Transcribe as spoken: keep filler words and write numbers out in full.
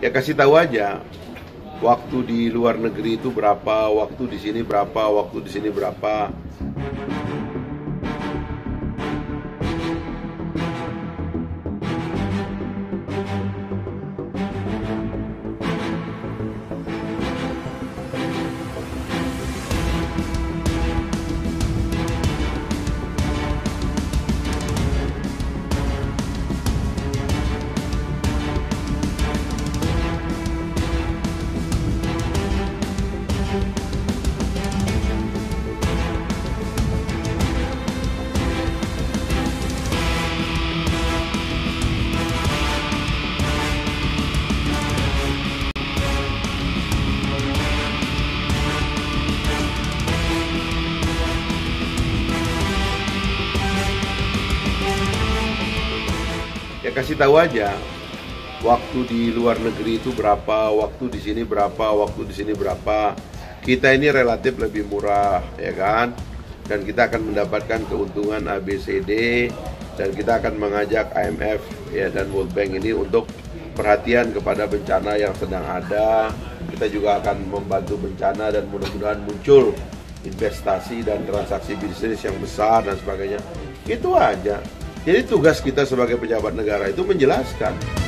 Ya kasih tahu aja, waktu di luar negeri itu berapa, waktu di sini berapa, waktu di sini berapa. Ya kasih tahu aja, waktu di luar negeri itu berapa, waktu di sini berapa, waktu di sini berapa. Kita ini relatif lebih murah, ya kan? Dan kita akan mendapatkan keuntungan A B C D, dan kita akan mengajak I M F ya dan World Bank ini untuk perhatian kepada bencana yang sedang ada. Kita juga akan membantu bencana dan mudah-mudahan muncul investasi dan transaksi bisnis yang besar dan sebagainya. Itu aja. Jadi tugas kita sebagai pejabat negara itu menjelaskan.